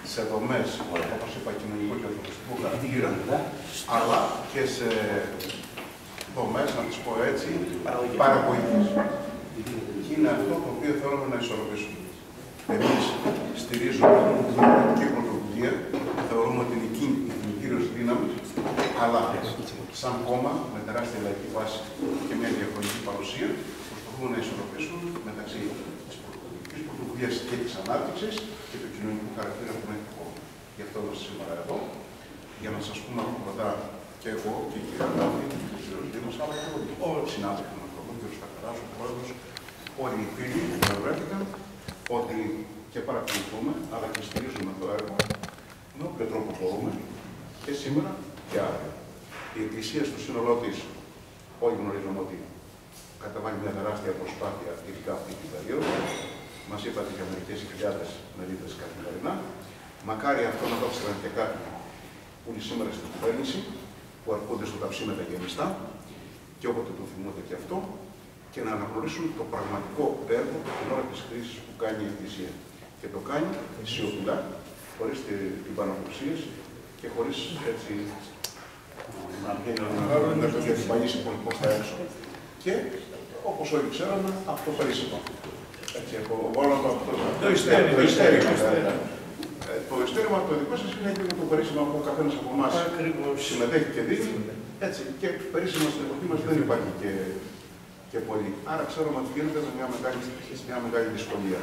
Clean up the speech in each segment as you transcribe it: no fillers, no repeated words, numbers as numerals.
σε δομές, όπως είπα, κοινωνικού και ανθρωπιστικού χαρακτήρα, αλλά και σε δομές, να τις πω έτσι, παραγωγής. Και είναι αυτό το οποίο θέλουμε να ισορροπήσουμε. Εμείς στηρίζουμε την κοινωνική πρωτοβουλία, θεωρούμε ότι είναι η κινητήριος δύναμη, αλλά σαν κόμμα με τεράστια λαϊκή βάση και μια διαφορετική παρουσία, προσπαθούμε να ισορροπήσουμε μεταξύ της πολιτικής πρωτοβουλίας και της ανάπτυξης και του κοινωνικού χαρακτήρα που έχει κόμμα. Γι' αυτό είμαστε σήμερα εδώ, για να σας πούμε από κοντά και εγώ και η κυρία Ντάφη, και ο κύριος Δήμος, αλλά και όλοι οι συνάδελφοι με τον κύριο Στακαράς, ο πρόεδρος, όλοι οι φίλοι που βρέθηκαν, ότι και παρακολουθούμε, αλλά και στηρίζουμε το έργο με όποιο τρόπο μπορούμε και σήμερα και αύριο. Η Εκκλησία στο σύνολό της, όλοι γνωρίζουμε ότι καταβάλει μια τεράστια προσπάθεια, ειδικά αυτή την περίοδο. Μας είπατε για μερικές χιλιάδες μερίδες καθημερινά. Μακάρι αυτό να δώσει και κάποιοι που είναι σήμερα στην κυβέρνηση, που αρκούνται στο ταψί με τα γεμιστά, και όποτε το θυμούνται και αυτό, και να αναγνωρίσουν το πραγματικό έργο την ώρα της κρίσης που κάνει η Εκκλησία. Και το κάνει σιωπηλά, χωρίς την παναποψίαση και χωρίς έτσι να βγαίνει να το διασπανίσει πολύ προς τα έξω. Και όπως όλοι ξέραμε, από το περίσσευμα. Έτσι, από όλο το ιστέρημα. Το ιστέρημα το δικό σας είναι και το περίσσευμα που ο καθένας από εμάς συμμετέχει και δείχνει. Έτσι, και περίσσευμα στην εποχή μας δεν υπάρχει και πολύ. Άρα ξέρουμε ότι γίνεται με μια μεγάλη δυσκολία.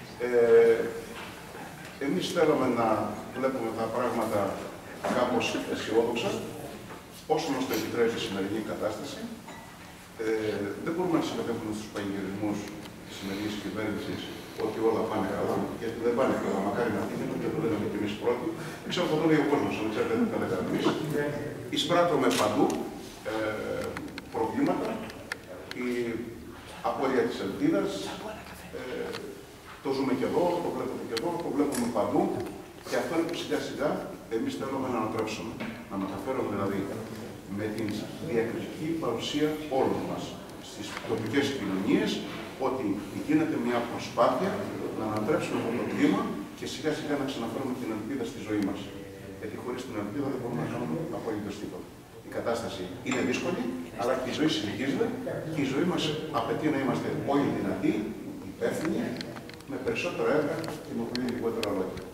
Εμείς θέλουμε να βλέπουμε τα πράγματα κάπως αισιόδοξα, όσο μας το επιτρέπει η σημερινή κατάσταση. Δεν μπορούμε να συμμετέχουμε στους πανηγυρισμούς της σημερινής κυβέρνησης ότι όλα πάνε καλά, γιατί δεν πάνε καλά. Μακάρι να φύγουν και το λέμε και εμείς πρώτοι. Δεν ξέρω αν το λέει ο κόσμος, αν ξέρετε τι θα λέγαμε εμείς. Εισπράττουμε παντού προβλήματα, η απώλεια της ελπίδας. Το ζούμε και εδώ, το βλέπουμε και εδώ, το βλέπουμε παντού. Και αυτό είναι που σιγά σιγά εμείς θέλουμε να ανατρέψουμε. Να μεταφέρουμε δηλαδή με την διακριτική παρουσία όλων μας στις τοπικές κοινωνίες ότι γίνεται μια προσπάθεια να ανατρέψουμε αυτό το κλίμα και σιγά σιγά να ξαναφέρουμε την ελπίδα στη ζωή μας. Γιατί χωρίς την ελπίδα δεν μπορούμε να κάνουμε απολύτως τίποτα. Η κατάσταση είναι δύσκολη, αλλά και η ζωή συνεχίζεται και η ζωή μας απαιτεί να είμαστε όλοι δυνατοί, υπεύθυνοι, με περισσότερα έργα και με πολύ λιγότερα λόγια.